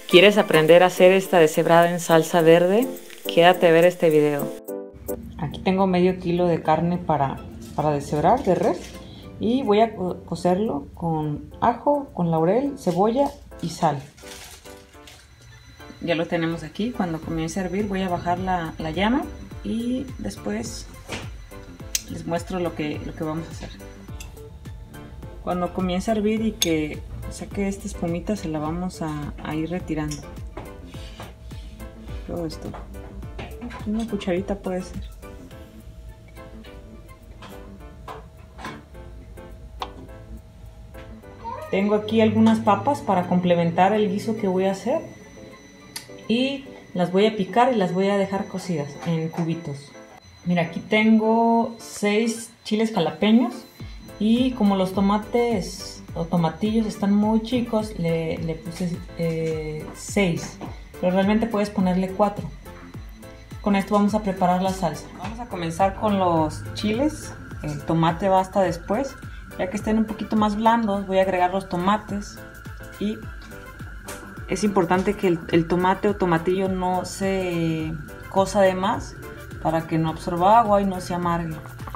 ¿Quieres aprender a hacer esta deshebrada en salsa verde? Quédate a ver este video. Aquí tengo medio kilo de carne para deshebrar de res y voy a cocerlo con ajo, con laurel, cebolla y sal. Ya lo tenemos aquí. Cuando comience a hervir voy a bajar la llama y después les muestro lo que vamos a hacer. Cuando comience a hervir y que saque esta espumita, se la vamos a ir retirando. Todo esto. Una cucharita puede ser. Tengo aquí algunas papas para complementar el guiso que voy a hacer. Y las voy a picar y las voy a dejar cocidas en cubitos. Mira, aquí tengo 6 chiles jalapeños. Y como los tomates o tomatillos están muy chicos, le puse 6. Pero realmente puedes ponerle 4. Con esto vamos a preparar la salsa. Vamos a comenzar con los chiles. El tomate va hasta después. Ya que estén un poquito más blandos, voy a agregar los tomates. Y es importante que el tomate o tomatillo no se cosa de más para que no absorba agua y no se amargue.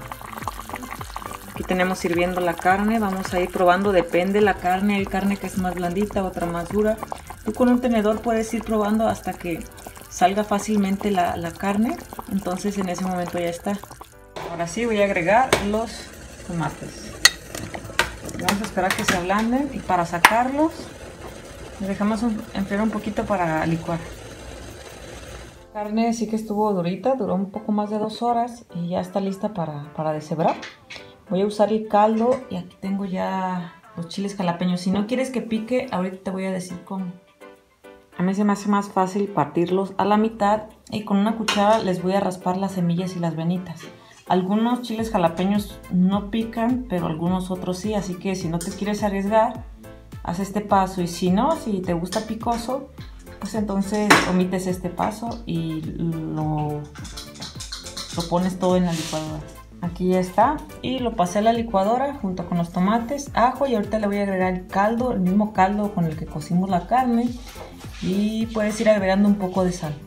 Aquí tenemos hirviendo la carne, vamos a ir probando, depende de la carne, hay carne que es más blandita, otra más dura. Tú con un tenedor puedes ir probando hasta que salga fácilmente la carne, entonces en ese momento ya está. Ahora sí voy a agregar los tomates. Vamos a esperar que se ablanden y para sacarlos les dejamos enfriar un poquito para licuar. La carne sí que estuvo durita, duró un poco más de 2 horas y ya está lista para deshebrar. Voy a usar el caldo y aquí tengo ya los chiles jalapeños. Si no quieres que pique, ahorita te voy a decir cómo. A mí se me hace más fácil partirlos a la mitad y con una cuchara les voy a raspar las semillas y las venitas. Algunos chiles jalapeños no pican, pero algunos otros sí, así que si no te quieres arriesgar, haz este paso. Y si no, si te gusta picoso, pues entonces omites este paso y lo pones todo en la licuadora. Aquí ya está y lo pasé a la licuadora junto con los tomates, ajo y ahorita le voy a agregar el caldo, el mismo caldo con el que cocimos la carne y puedes ir agregando un poco de sal.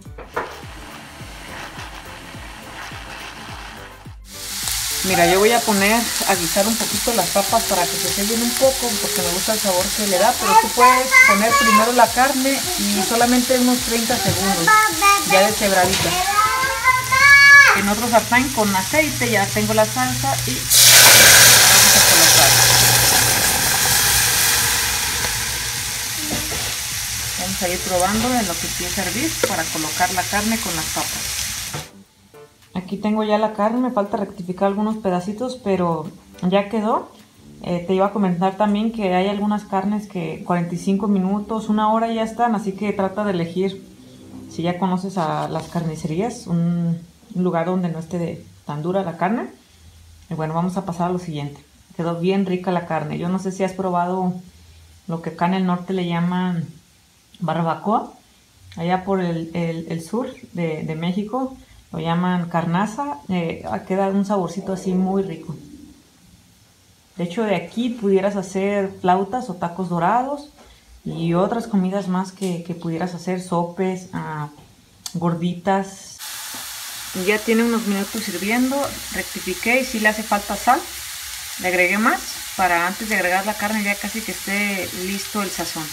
Mira, yo voy a poner a guisar un poquito las papas para que se sellen un poco porque me gusta el sabor que le da, pero tú puedes poner primero la carne y solamente unos 30 segundos ya deshebradita. En otro sartén con aceite ya tengo la salsa y vamos a colocar. Vamos a ir probando en lo que empieza a hervir para colocar la carne con las papas. Aquí tengo ya la carne, me falta rectificar algunos pedacitos, pero ya quedó. Te iba a comentar también que hay algunas carnes que 45 minutos, 1 hora ya están, así que trata de elegir, si ya conoces a las carnicerías, un lugar donde no esté tan dura la carne. Y bueno, vamos a pasar a lo siguiente. Quedó bien rica la carne. Yo no sé si has probado lo que acá en el norte le llaman barbacoa. Allá por el sur de México lo llaman carnaza. Queda un saborcito así muy rico. De hecho, de aquí pudieras hacer flautas o tacos dorados y otras comidas más que pudieras hacer, sopes, gorditas. Ya tiene unos minutos hirviendo, rectifiqué y si le hace falta sal, le agregué más para antes de agregar la carne ya casi que esté listo el sazón.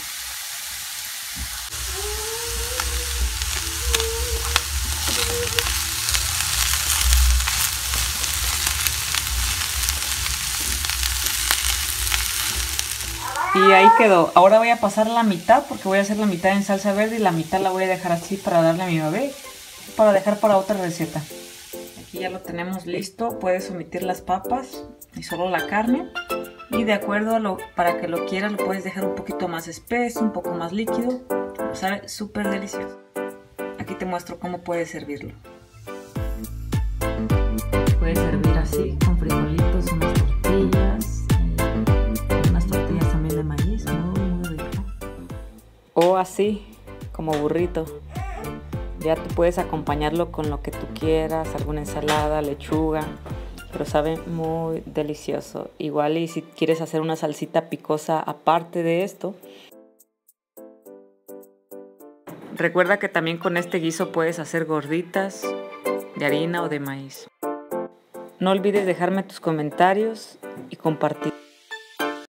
Y ahí quedó. Ahora voy a pasar la mitad porque voy a hacer la mitad en salsa verde y la mitad la voy a dejar así para darle a mi bebé, para dejar para otra receta. Aquí ya lo tenemos listo, puedes omitir las papas y solo la carne y de acuerdo a para que lo quieras lo puedes dejar un poquito más espeso, un poco más líquido, pero sabe súper delicioso. Aquí te muestro cómo puedes servirlo. Puedes servir así con frijolitos, unas tortillas también de maíz, muy rico. O así como burrito. Ya tú puedes acompañarlo con lo que tú quieras, alguna ensalada, lechuga, pero sabe muy delicioso. Igual y si quieres hacer una salsita picosa aparte de esto, Recuerda que también con este guiso puedes hacer gorditas de harina o de maíz. No olvides dejarme tus comentarios y compartir.